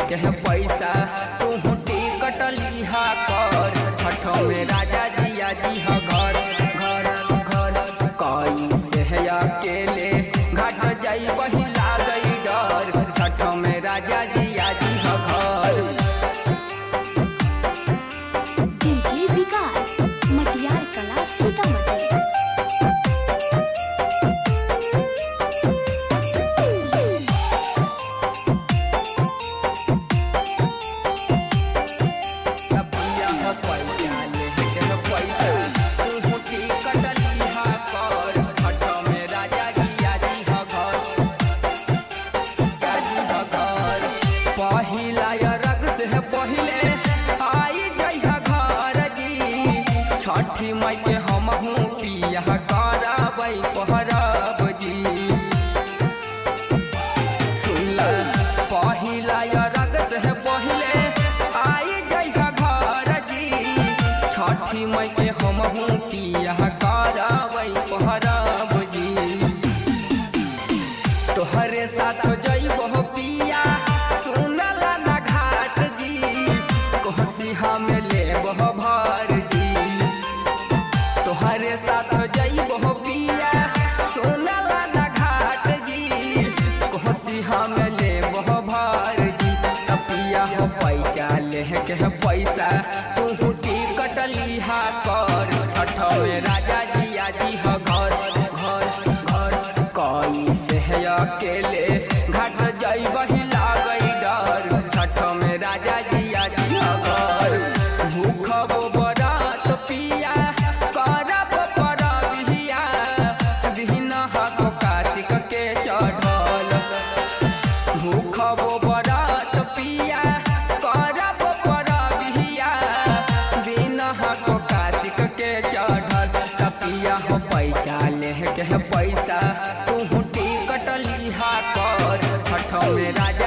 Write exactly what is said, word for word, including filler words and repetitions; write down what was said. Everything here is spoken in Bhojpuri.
के पैसा तू टिकट लिहा कर। छठ में राजा जिया जी ह घर घर घर कैसे है अकेले घाट जाई वही लागई डर। छठ में राजा जिया जी ह घर। डीजे विकास मटियार कला सीतामढ़ी। छठी माई के हम हूँ पिया कराबै पहरब जी। सुनला पहिला अरग से पहिले आई जइहा घर जी। छठी माई के हम हूँ पिया कराबै पहरब जी। तोहरे साथ जइबो पिया सुनला ना घाट जी। कोहसी हमें लेबो भर जी। तोहरे साथ जइबो पिया सोनला ना घाट जी। कोहसी हमें लेबो भर जी। पिया हो पैसा लेके पैसा तू टिकट लिहा कर। छठ में राजा जिया जी ह घर घर घर कैसे है अकेले घाट जाई वही लागई डर। छठ में राजा जिया जी ह घर। भूखबो बरात पिया करब परबिया दिनहा को कार्तिक के चढ़ल। भूखबो बरात पिया करब परबिया दिनहा को कार्तिक के चढ़ल। पिया हो पैसा लेके पैसा तू टिकट लिहा कर। छठ में राजा